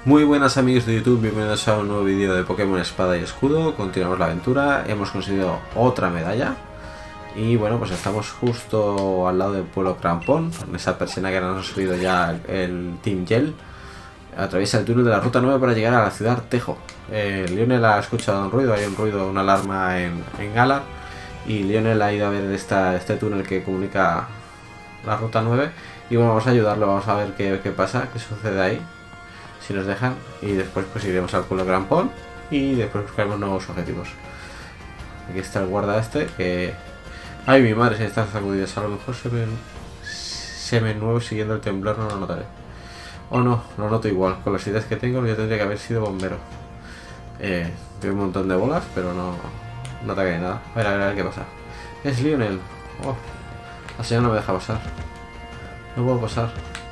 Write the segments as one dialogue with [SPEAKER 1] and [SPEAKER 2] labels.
[SPEAKER 1] Muy buenas amigos de YouTube, bienvenidos a un nuevo vídeo de Pokémon Espada y Escudo. Continuamos la aventura, hemos conseguido otra medalla. Y bueno, pues estamos justo al lado del pueblo Crampón, en esa persiana que nos ha subido ya el Team Gel. Atraviesa el túnel de la ruta 9 para llegar a la ciudad Tejo. Lionel ha escuchado un ruido, hay un ruido, una alarma en Galar. Y Lionel ha ido a ver este túnel que comunica la ruta 9. Y bueno, vamos a ayudarlo, vamos a ver qué pasa, qué sucede ahí. Si nos dejan, y después pues iremos al pueblo Crampón y después buscaremos nuevos objetivos. Aquí está el guarda este que... Ay, mi madre se está sacudida, a lo mejor se me nuevo siguiendo el temblor, no lo notaré. O no, lo noto igual, con las ideas que tengo yo tendría que haber sido bombero. Tengo un montón de bolas, pero no atacaré nada. A ver qué pasa. Es Lionel. Oh, la señora no me deja pasar. No puedo pasar.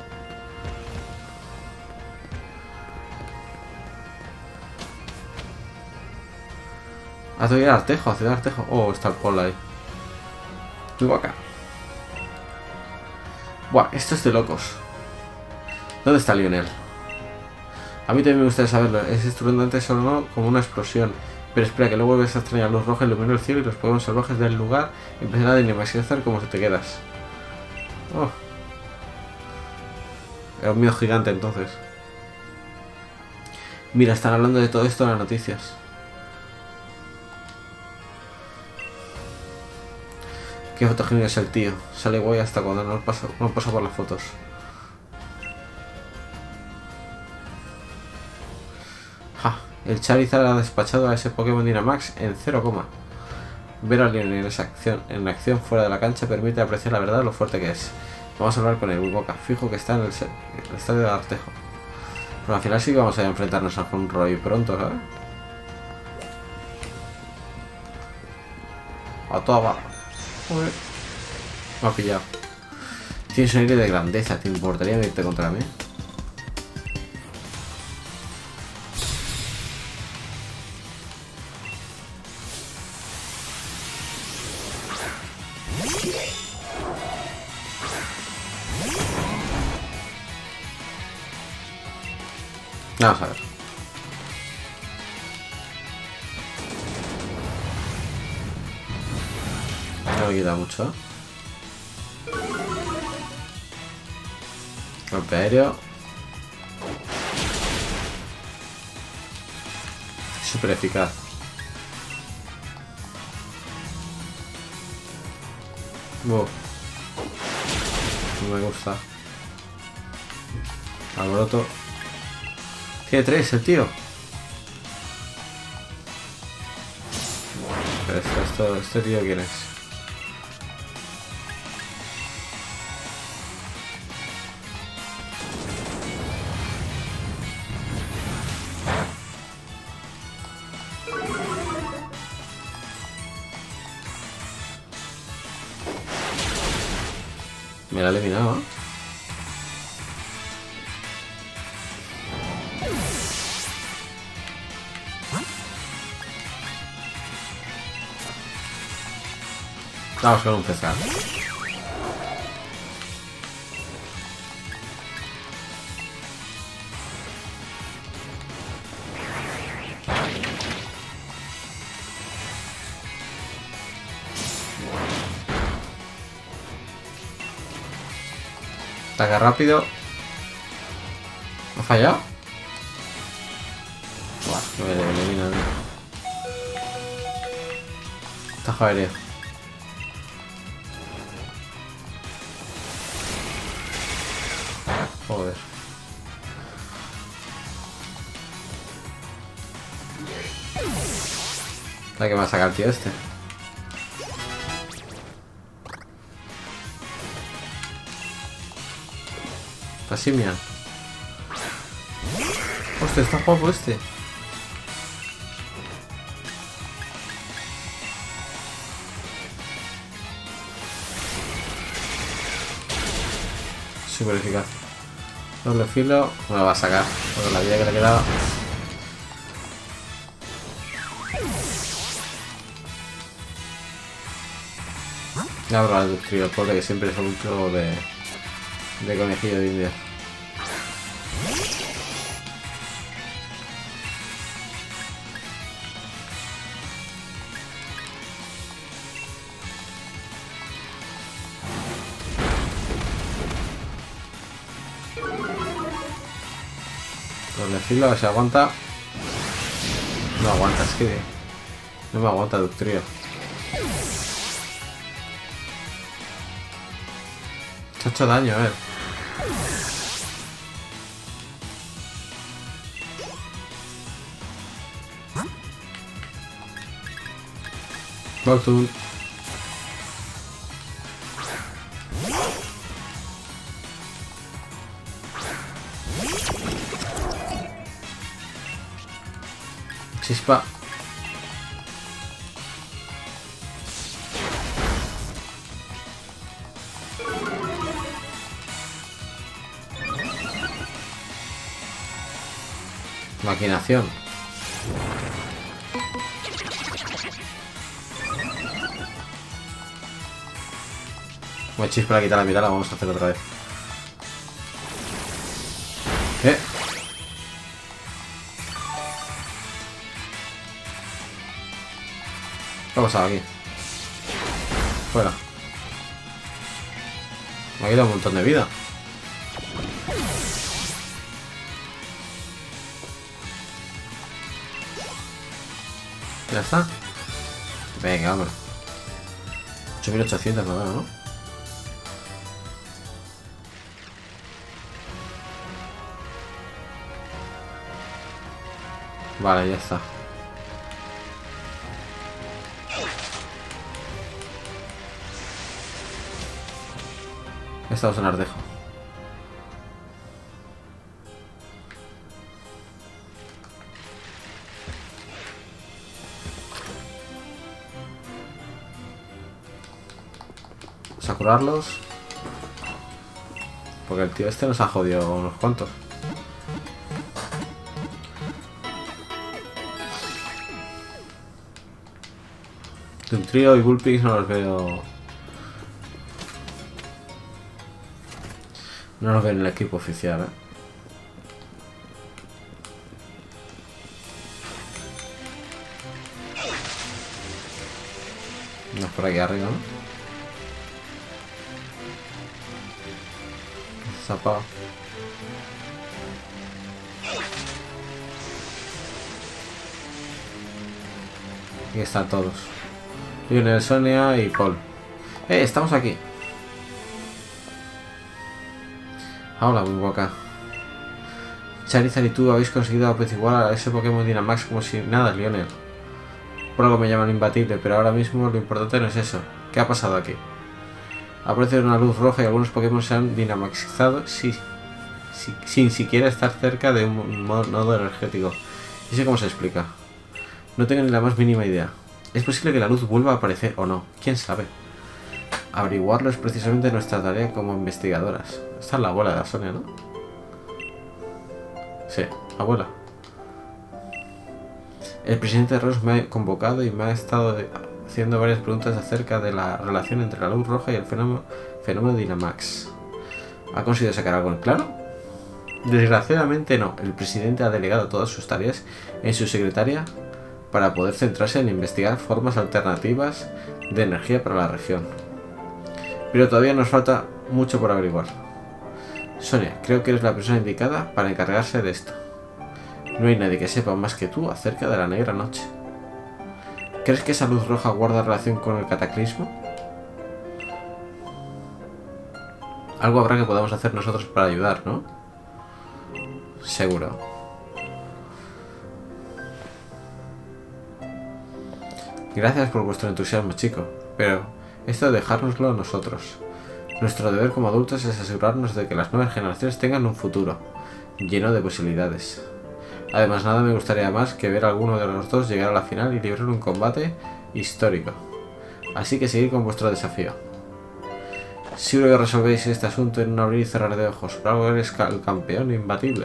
[SPEAKER 1] Ah, tengo que ir a Artejo, a Ciudad Artejo. Oh, está el Paul ahí. Vengo acá. Buah, esto es de locos. ¿Dónde está Lionel? A mí también me gustaría saberlo. Es estruendante solo no como una explosión. Pero espera, que luego ves a extraña luz roja iluminó el cielo y los Pokémon salvajes del lugar empiezan a imaginar cómo se te quedas. Oh. Era un miedo gigante entonces. Mira, están hablando de todo esto en las noticias. Qué fotogénico es el tío. Sale guay hasta cuando no pasa por las fotos. Ja, el Charizard ha despachado a ese Pokémon Dynamax en 0, ver a Lionel en acción fuera de la cancha permite apreciar la verdad de lo fuerte que es. Vamos a hablar con el Boca. Fijo que está en el estadio de Artejo. Pero al final sí que vamos a enfrentarnos a Honroy pronto, ¿sabes? A toda barra. Me ha pillado. Tienes un aire de grandeza, ¿te importaría venirte contra mí? Vamos a ver. No me quita mucho. Golpe aéreo. Súper eficaz. Wow. No me gusta. Alboroto. Tiene 3 el tío. Pero este tío ¿quién es? Me la ha eliminado, ¿eh? Vamos con un pescado. Ataca rápido. ¿Me ha fallado? Buah, que me eliminan. Tajo aéreo. Joder. La que me va a sacar el tío este. Pasimia. Hostia, está guapo este. Súper eficaz. Doble filo, me lo va a sacar. Por la vida que le ha quedado. Ya habrá el trío, pobre que siempre es un juego de conejillo de India. Doble filo, a ver si aguanta. No aguanta, es que no me aguanta Ductrio. Se ha hecho daño, a ver. Voltoon. Chispa. Maquinación. Como Chispa para quitar la mitad, la vamos a hacer otra vez. ¿Qué ha pasado aquí? Fuera. Me ha quitado un montón de vida. Ya está. Venga, hombre. 8800 me veo, ¿no? Vale, ya está. Estamos en Ardejo. Vamos a curarlos. Porque el tío este nos ha jodido unos cuantos. Dugtrio y Bullpix no los veo. No los veo en el equipo oficial, ¿eh? No es por aquí arriba, ¿no? Zapa. Aquí están todos. Lionel, Sonia y Paul. Estamos aquí. Hola, muy boca. Charizard y tú habéis conseguido apaciguar a ese Pokémon Dynamax como si nada, Lionel. Por algo me llaman imbatible, pero ahora mismo lo importante no es eso. ¿Qué ha pasado aquí? Aparece una luz roja y algunos Pokémon se han dinamaxizado sin siquiera estar cerca de un nodo energético. ¿Y eso cómo se explica? No tengo ni la más mínima idea. Es posible que la luz vuelva a aparecer o no. ¿Quién sabe? Averiguarlo es precisamente nuestra tarea como investigadoras. Esta es la abuela de la Sonia, ¿no? Sí, abuela. El presidente Ross me ha convocado y me ha estado haciendo varias preguntas acerca de la relación entre la luz roja y el fenómeno Dynamax. ¿Ha conseguido sacar algo en claro? Desgraciadamente no. El presidente ha delegado todas sus tareas en su secretaria para poder centrarse en investigar formas alternativas de energía para la región. Pero todavía nos falta mucho por averiguar. Sonia, creo que eres la persona indicada para encargarse de esto. No hay nadie que sepa más que tú acerca de la negra noche. ¿Crees que esa luz roja guarda relación con el cataclismo? Algo habrá que podamos hacer nosotros para ayudar, ¿no? Seguro. Gracias por vuestro entusiasmo, chico, pero esto de dejárnoslo a nosotros. Nuestro deber como adultos es asegurarnos de que las nuevas generaciones tengan un futuro lleno de posibilidades. Además, nada me gustaría más que ver a alguno de los dos llegar a la final y librar un combate histórico. Así que seguid con vuestro desafío. Seguro que resolvéis este asunto en un abrir y cerrar de ojos. Por algo eres el campeón imbatible.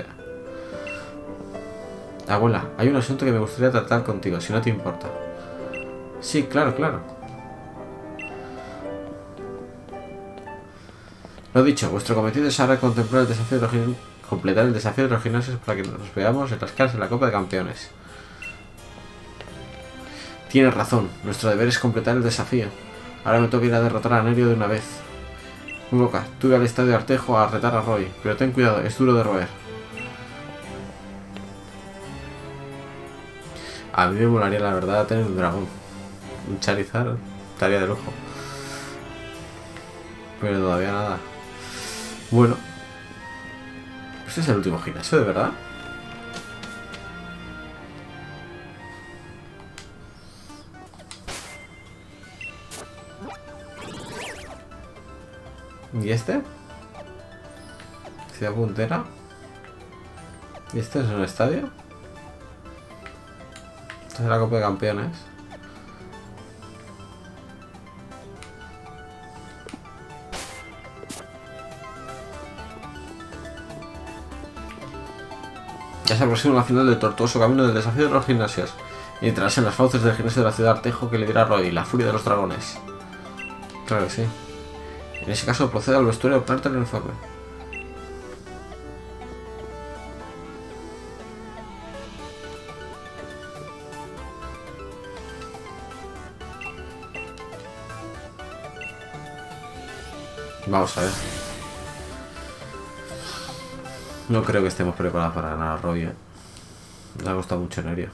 [SPEAKER 1] Abuela, hay un asunto que me gustaría tratar contigo, si no te importa. Sí, claro, claro. Lo dicho, vuestro cometido es ahora contemplar el desafío de completar el desafío de los gimnasios para que nos veamos en las caras de la Copa de Campeones. Tienes razón, nuestro deber es completar el desafío. Ahora me toca ir a derrotar a Nerio de una vez. Muy boca, tuve al estadio de Artejo a retar a Roy, pero ten cuidado, es duro de roer. A mí me molaría la verdad tener un dragón. Un Charizard estaría de lujo. Pero todavía nada. Bueno. Este es el último gimnasio, ¿de verdad? ¿Y este? Ciudad puntera. ¿Y este es un estadio? Esta es la Copa de Campeones. Ya se aproxima la final del tortuoso camino del desafío de los gimnasios. Y entrarás en las fauces del gimnasio de la ciudad de Artejo que lidera Roy, la furia de los dragones. Claro que sí. En ese caso procede al vestuario a ponerte el uniforme. Vamos a ver. No creo que estemos preparados para ganar a Roy, Le ha costado mucho Nerio.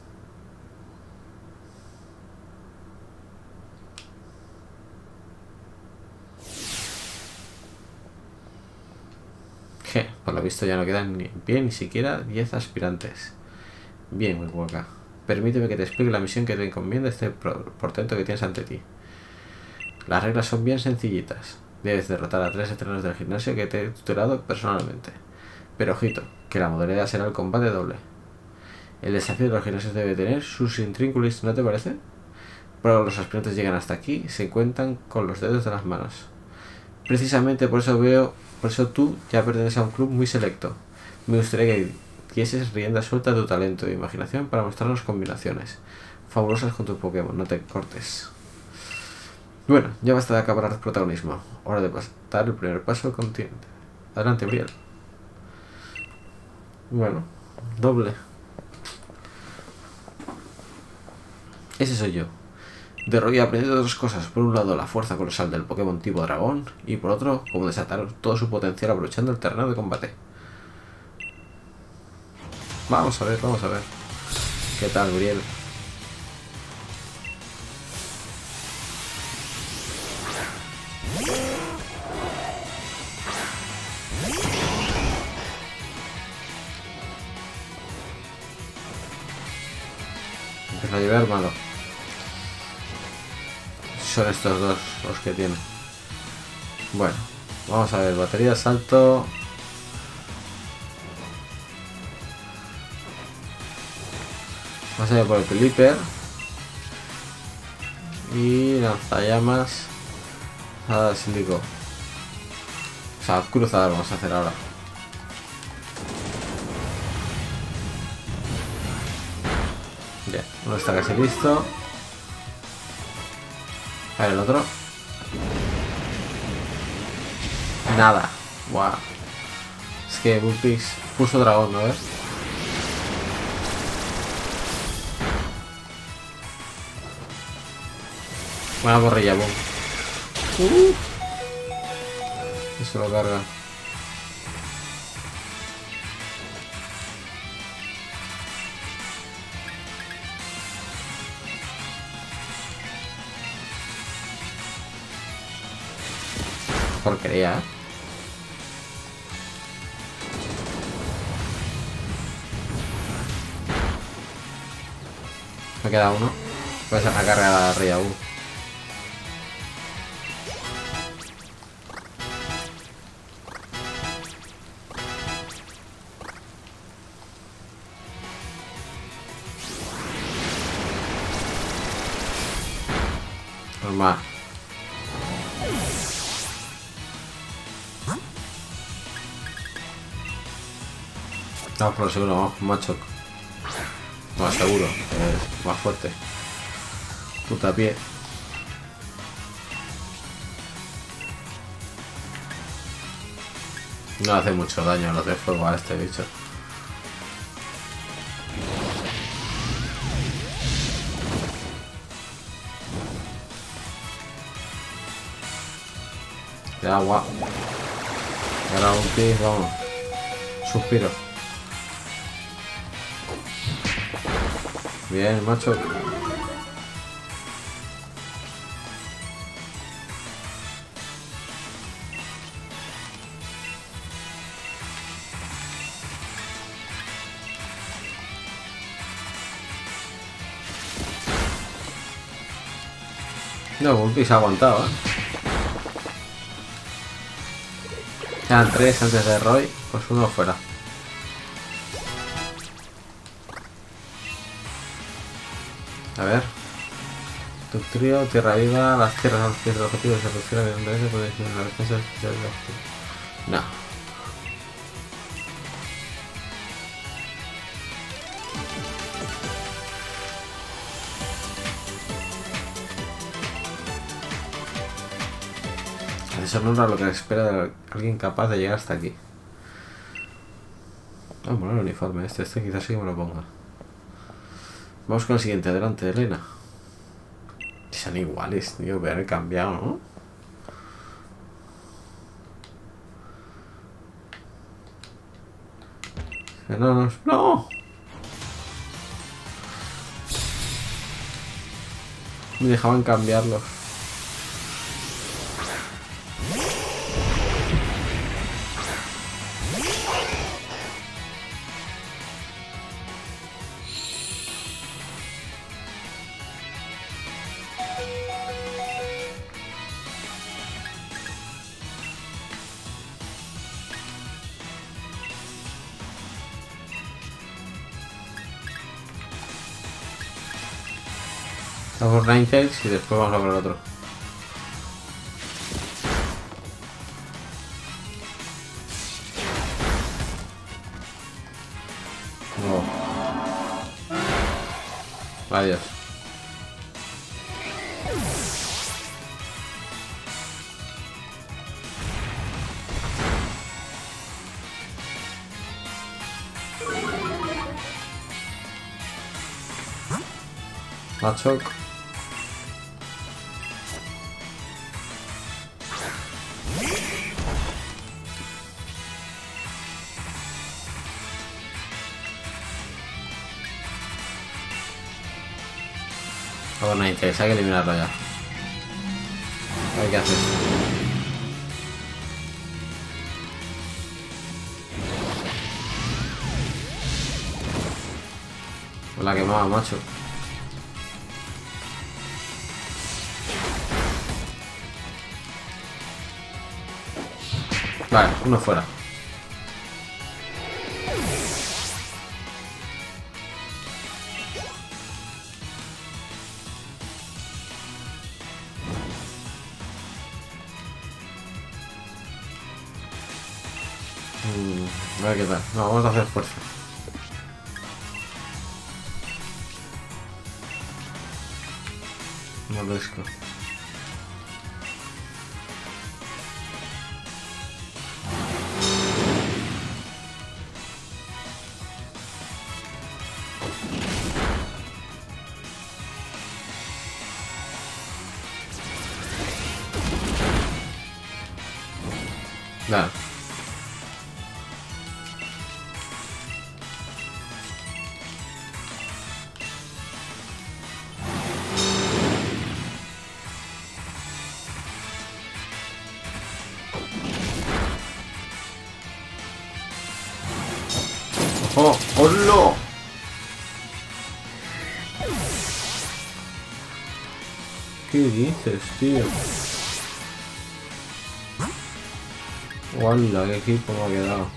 [SPEAKER 1] Por lo visto ya no quedan ni en pie ni siquiera 10 aspirantes. Bien, Waka. Permíteme que te explique la misión que te encomienda este portento que tienes ante ti. Las reglas son bien sencillitas. Debes derrotar a 3 estrenos del gimnasio que te he tutelado personalmente. Pero ojito, que la modalidad será el combate doble. El desafío de los gimnasios debe tener sus intrínculos, ¿no te parece? Pero los aspirantes llegan hasta aquí y se cuentan con los dedos de las manos. Precisamente por eso tú ya perteneces a un club muy selecto. Me gustaría que dieses rienda suelta a tu talento e imaginación para mostrarnos combinaciones fabulosas con tu Pokémon, no te cortes. Bueno, ya basta de acaparar protagonismo. Hora de dar el primer paso al continente. Adelante, Brielle. Bueno, doble. Ese soy yo. De Roy he aprendido dos cosas. Por un lado, la fuerza colosal del Pokémon tipo dragón. Y por otro, cómo desatar todo su potencial aprovechando el terreno de combate. Vamos a ver. ¿Qué tal, Brielle? Empieza a llover, malo. Son estos dos los que tienen. Bueno, vamos a ver, batería, salto. Vamos a ir por el Pelipper. Y lanzallamas a Síndico. O sea, cruzador vamos a hacer ahora. Ya, uno está casi listo. A ver el otro. Nada. Wow. Es que Bullpix puso dragón, ¿no ves? Buena borrilla, boom. Eso lo carga. Porquería, ¿eh? Me queda uno. Puede ser una carga de Riabu. Normal. Vamos por lo seguro, vamos con Machoc. No, seguro, es más fuerte. Puta pie. No hace mucho daño a los de fuego a este bicho. De agua. Ahora un pis, vamos. Suspiro. Bien, macho. No, Bumpy se ha aguantado, ¿eh? Eran 3 antes de Roy, pues uno fuera. A ver. Tu trío, tierra viva, las tierras a los pies del objetivo se refiere evidentemente puede ser una defensa especial del objetivo. No. Eso no es lo que espera de alguien capaz de llegar hasta aquí. Ah, bueno, el uniforme este quizás sí que me lo ponga. Vamos con el siguiente, adelante, Elena. Son iguales, tío, voy a haber cambiado, ¿no? No, no. Me dejaban cambiarlos. Hacemos Ninetales y después vamos a por el otro. No. Adiós. Macho. Vamos, no interesa, hay que eliminarlo ya. A ver qué haces. La quemaba, macho. Vale, uno fuera. A ver qué tal. No, vamos a hacer fuerza. Molusco. Nada. ¡Oh! ¡Hola! ¿Qué dices, tío? ¡Hola! ¡Qué equipo me ha quedado!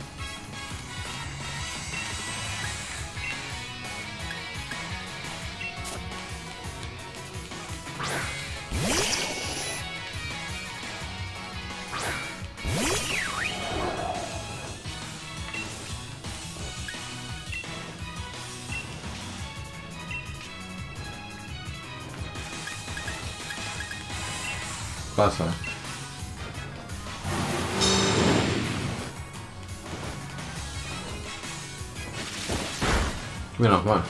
[SPEAKER 1] Pasa. Menos mal.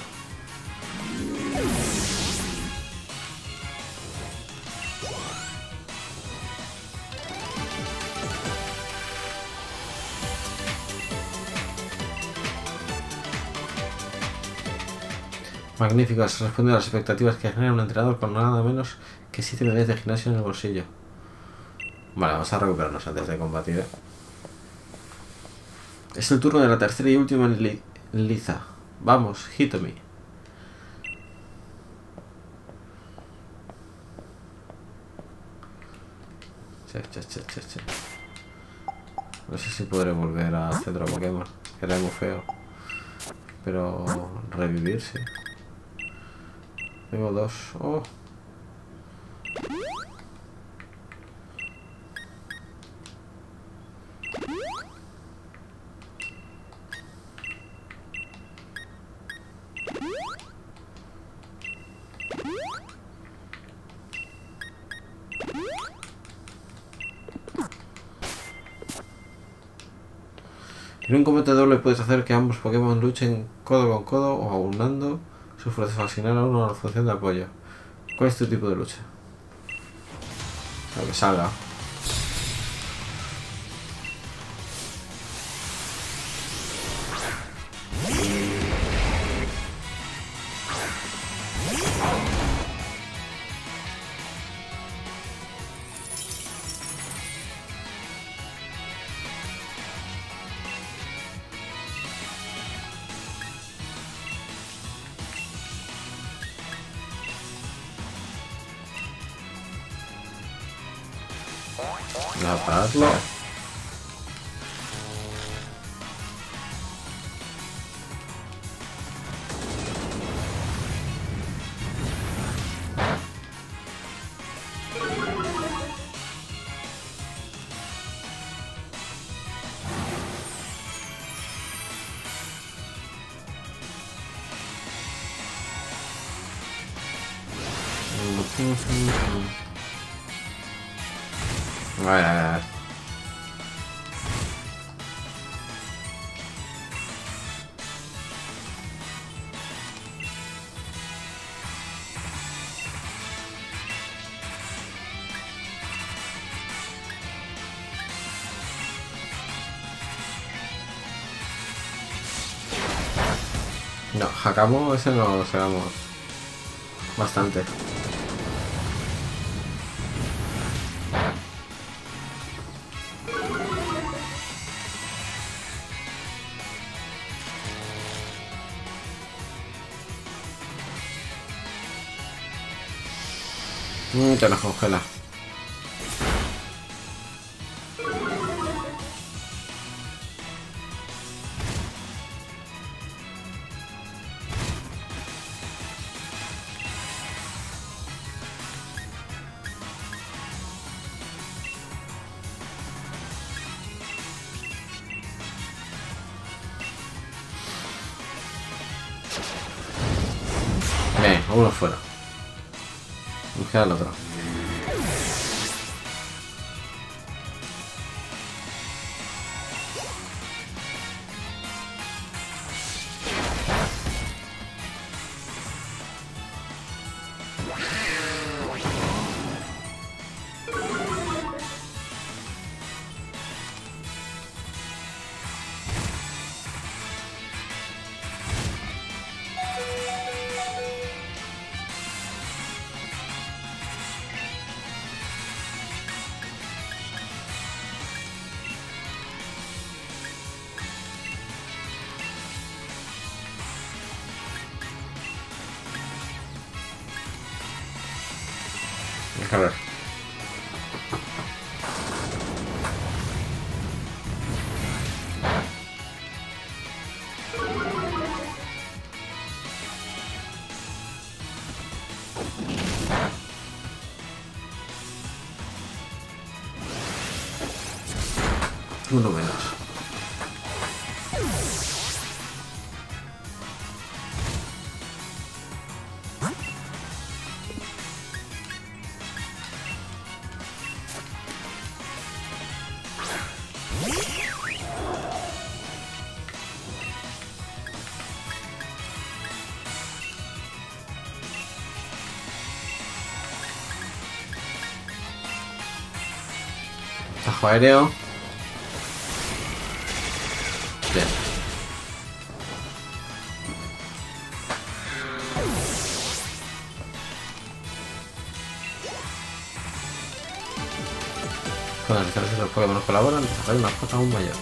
[SPEAKER 1] Magnífico, has respondido a las expectativas que genera un entrenador con nada menos que 7 medallas de gimnasio en el bolsillo. Vale, vamos a recuperarnos antes de combatir. Es el turno de la tercera y última liza. Vamos, Hitomi. Che. No sé si podré volver al centro Pokémon, que era muy feo. Pero revivir, sí. Tengo 2. Oh. En un combate doble puedes hacer que ambos Pokémon luchen codo con codo o aunando sus fuerzas, asignar a uno a la función de apoyo. ¿Cuál es tu tipo de lucha? Lo que salga. Voy a pararlo. A ver. No, Hakamo ese no lo sabemos bastante. Te nos congela. Bien, uno fuera. Nos queda el otro. A ver. Uno menos. Tajo aéreo. Bien. las distancias de los Pokémon colaboran, desarrollar una fuerza aún mayor.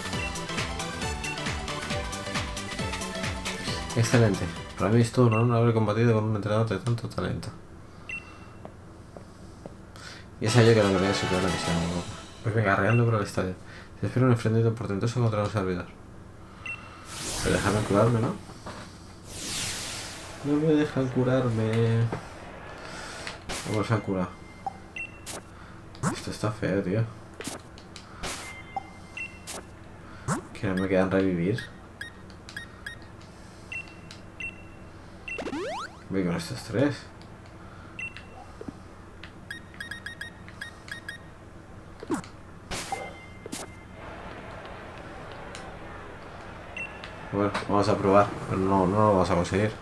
[SPEAKER 1] Excelente. Para mí es todo un honor haber combatido con un entrenador de tanto talento. Y es yo que no quería superar la misión. Pues venga, arreando por el estadio. Se espera un enfrentamiento portentoso contra un servidor. Pero déjame curarme, ¿no? No me dejan curarme. Vamos a curar. Esto está feo, tío. Que no me quedan revivir. Voy con estos tres. Bueno, vamos a probar, pero no lo vamos a conseguir.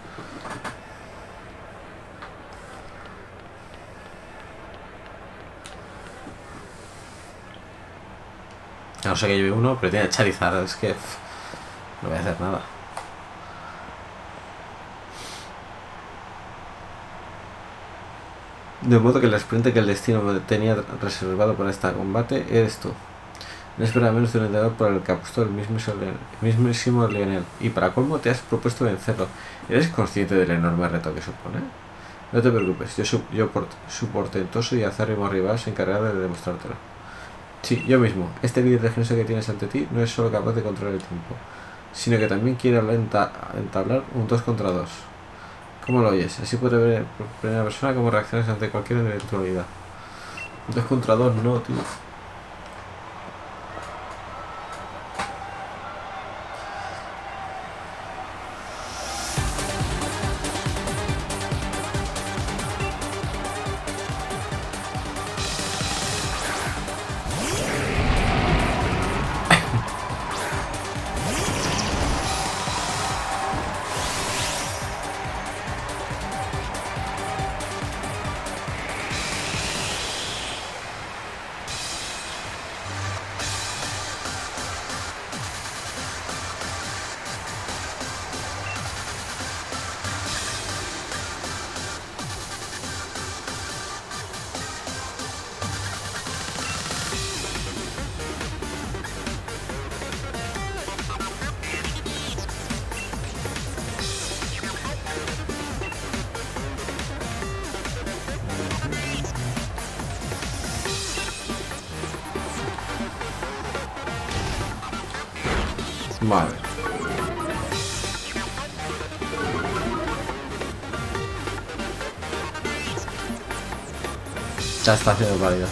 [SPEAKER 1] A no ser que lleve uno, pero tiene Charizard, es que no voy a hacer nada. De modo que el sprint que el destino me tenía reservado para este combate eres tú. No espera menos de un entrenador por el que apostó el mismísimo Lionel. Y para colmo te has propuesto vencerlo. ¿Eres consciente del enorme reto que supone? No te preocupes, su portentoso y acérrimo rival se encargará de demostrártelo. Sí, yo mismo. Este líder de genio que tienes ante ti no es solo capaz de controlar el tiempo, sino que también quiere entablar un 2 contra 2. ¿Cómo lo oyes? Así puede ver por primera persona cómo reaccionas ante cualquier eventualidad. 2 contra 2, no, tío. Vale. Ya está haciendo válidas.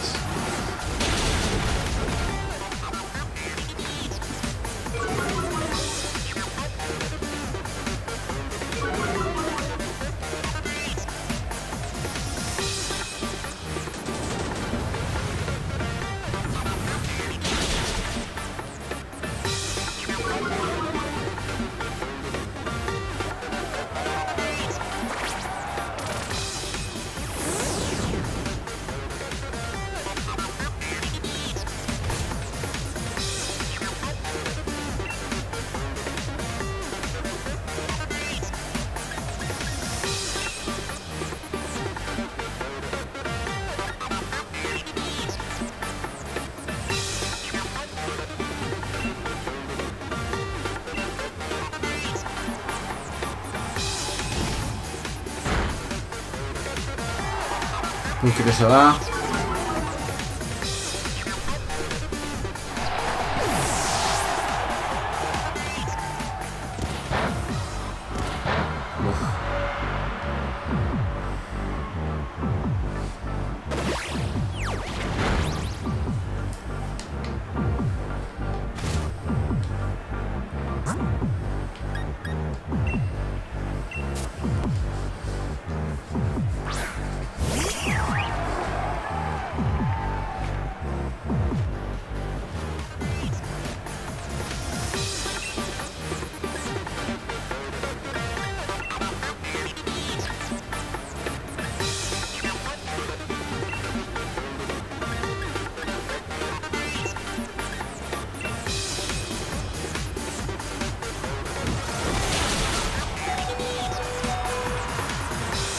[SPEAKER 1] Mucho que se va.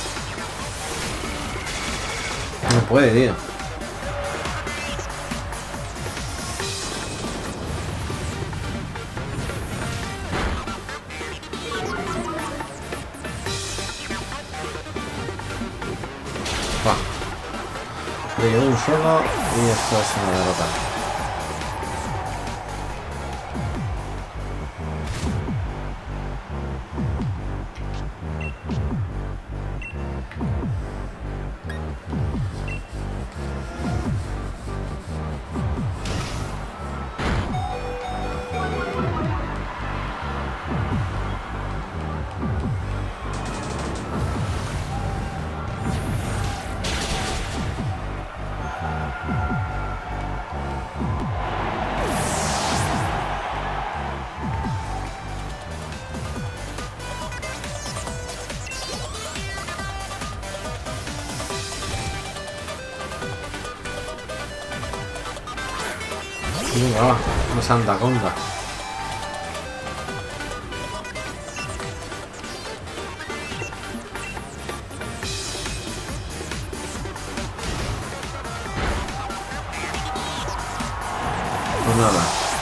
[SPEAKER 1] No puede, tío. Le quedó un solo y esto es una derrota. Venga, va, una santa conda. Pues nada.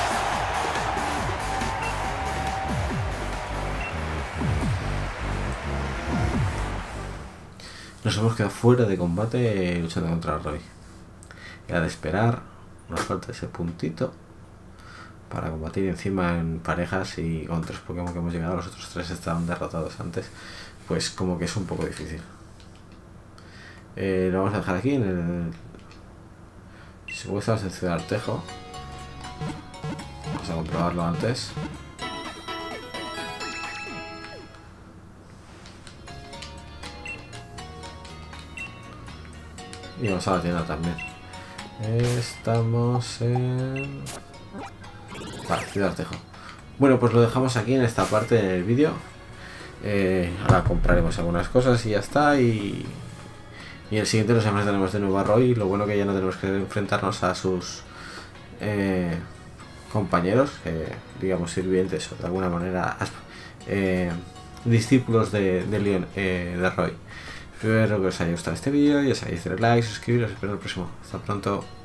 [SPEAKER 1] Nos hemos quedado fuera de combate luchando contra Roy. Era de esperar. Nos falta ese puntito para combatir encima en parejas y con 3 Pokémon que hemos llegado. Los otros 3 estaban derrotados antes. Pues como que es un poco difícil. Lo vamos a dejar aquí en el... Supuestamente en Ciudad Artejo. Vamos a comprobarlo antes. Y vamos a la tienda también. Estamos en... Vale, Ciudad Artejo. Bueno, pues lo dejamos aquí en esta parte del vídeo. Ahora compraremos algunas cosas y ya está. Y en el siguiente nos enfrentaremos de nuevo a Roy. Lo bueno que ya no tenemos que enfrentarnos a sus compañeros, digamos sirvientes o de alguna manera discípulos de Roy. Espero que os haya gustado este vídeo, ya sabéis, hacer like, suscribiros, espero el próximo. Hasta pronto.